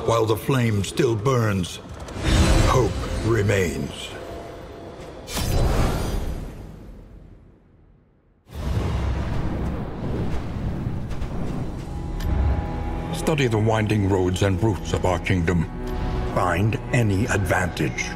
While the flame still burns, hope remains. Study the winding roads and routes of our kingdom. Find any advantage.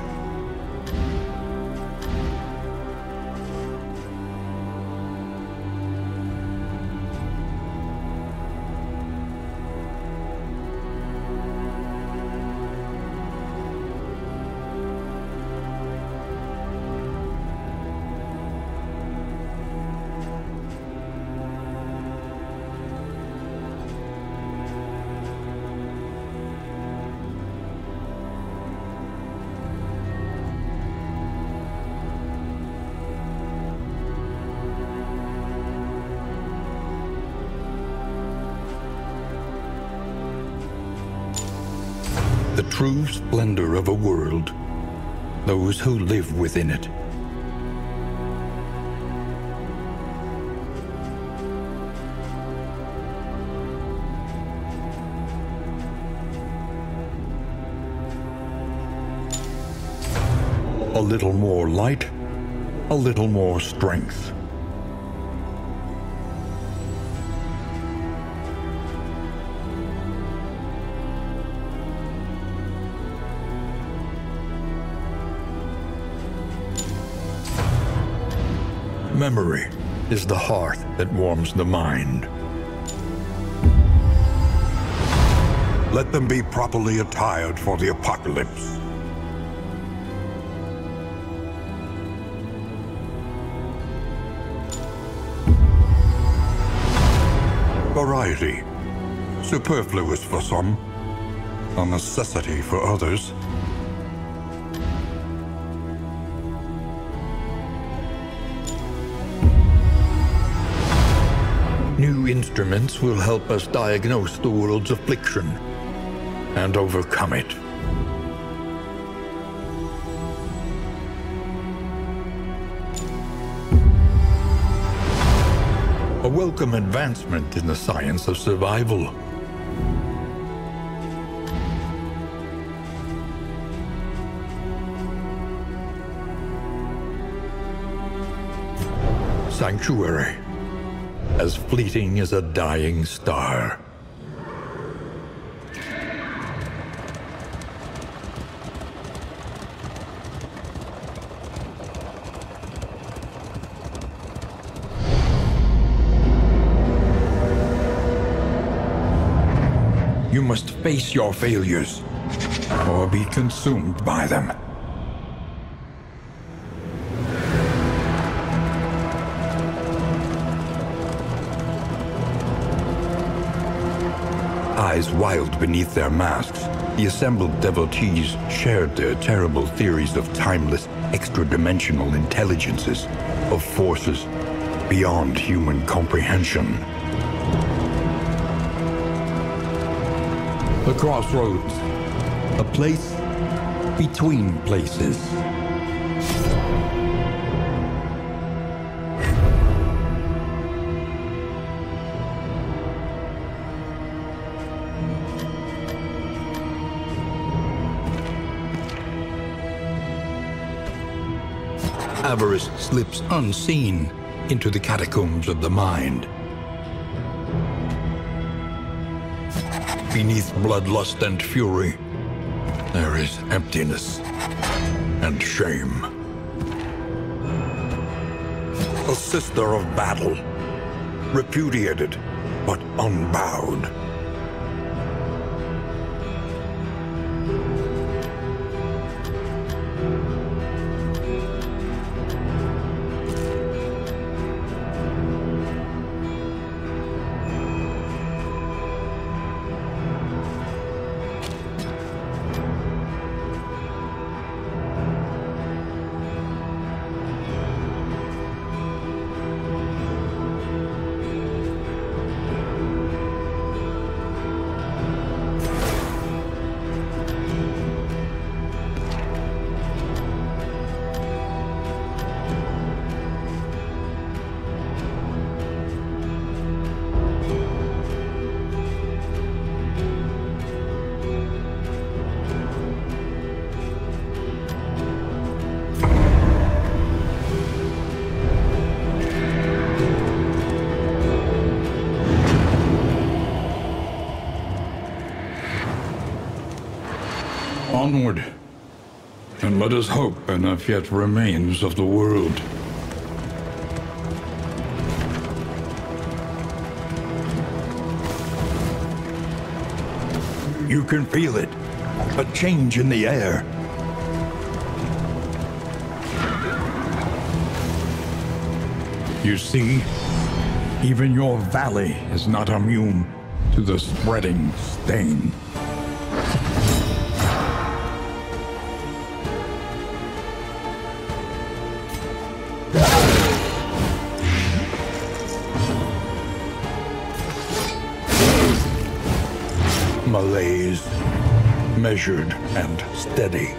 The true splendor of a world, those who live within it. A little more light, a little more strength. Memory is the hearth that warms the mind. Let them be properly attired for the apocalypse. Variety. Superfluous for some, a necessity for others. New instruments will help us diagnose the world's affliction and overcome it. A welcome advancement in the science of survival. Sanctuary. As fleeting as a dying star. You must face your failures, or be consumed by them. Eyes wild beneath their masks, the assembled devotees shared their terrible theories of timeless, extra-dimensional intelligences, of forces beyond human comprehension. The crossroads, a place between places. Avarice slips unseen into the catacombs of the mind. Beneath bloodlust and fury, there is emptiness and shame. A sister of battle, repudiated but unbowed. Onward, and let us hope enough yet remains of the world. You can feel it. A change in the air. You see, even your valley is not immune to the spreading stain. Malaise, measured and steady.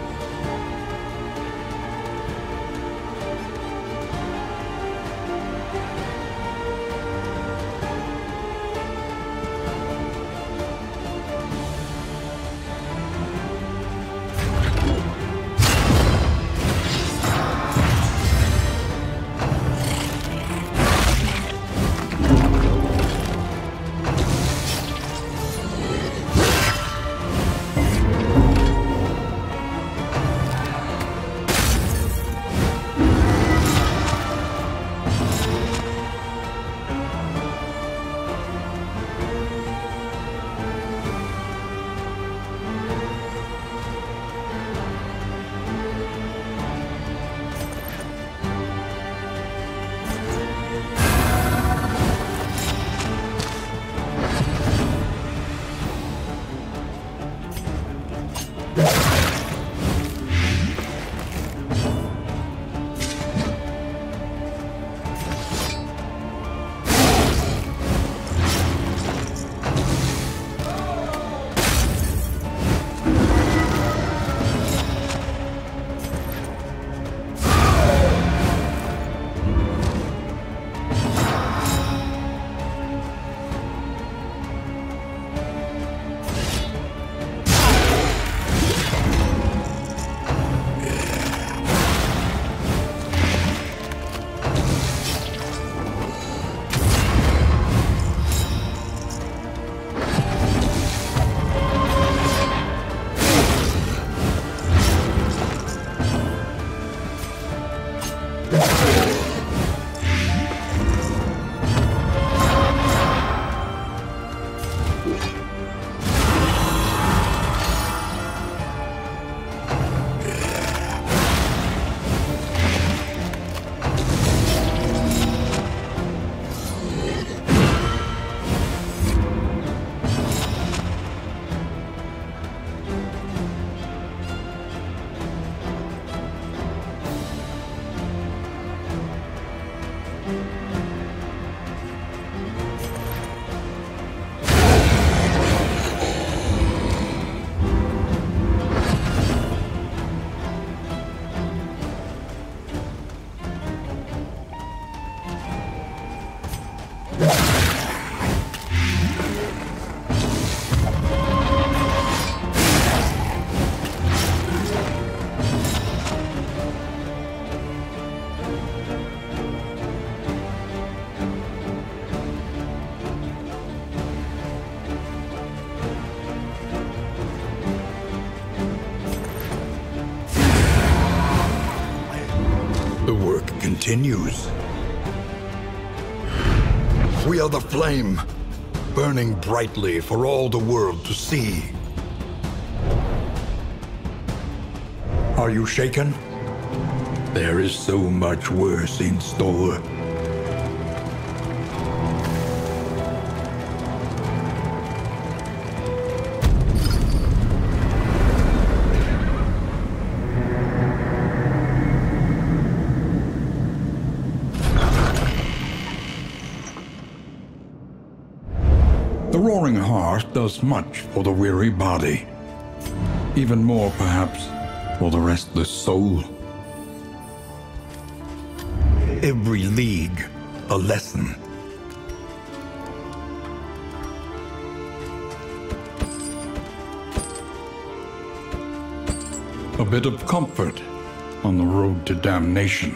Continues. We are the flame, burning brightly for all the world to see. Are you shaken? There is so much worse in store. The Roaring Hearth does much for the weary body. Even more, perhaps, for the restless soul. Every league, a lesson. A bit of comfort on the road to damnation.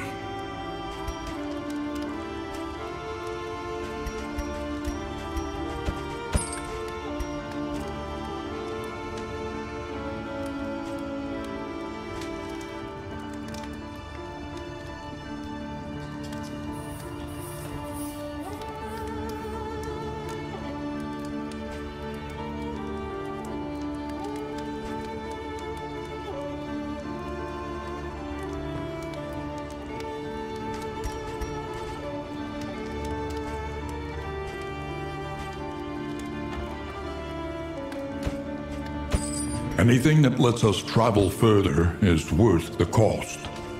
Anything that lets us travel further is worth the cost.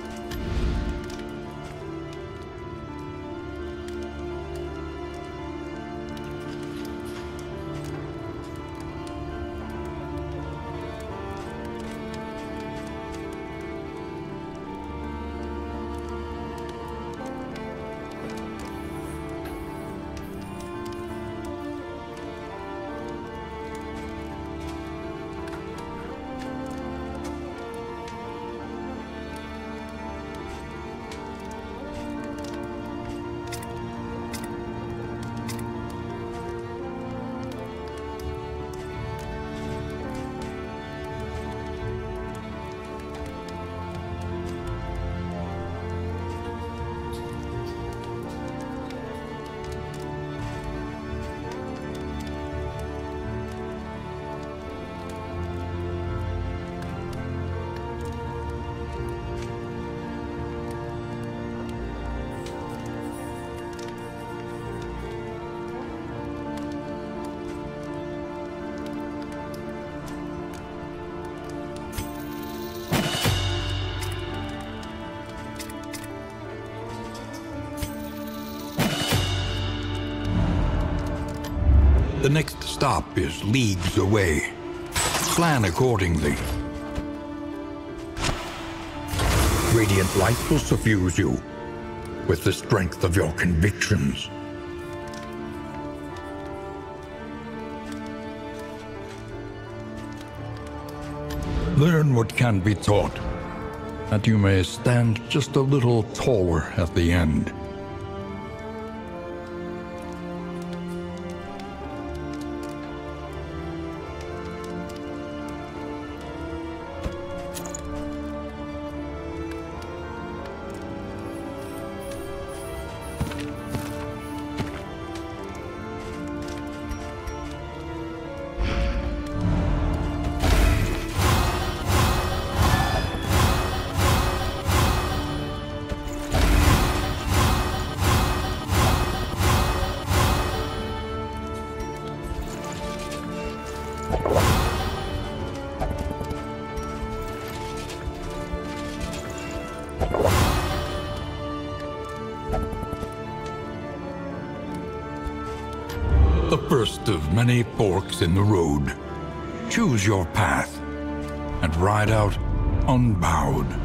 The next stop is leagues away. Plan accordingly. Radiant light will suffuse you with the strength of your convictions. Learn what can be taught, that you may stand just a little taller at the end. The first of many forks in the road. Choose your path and ride out unbowed.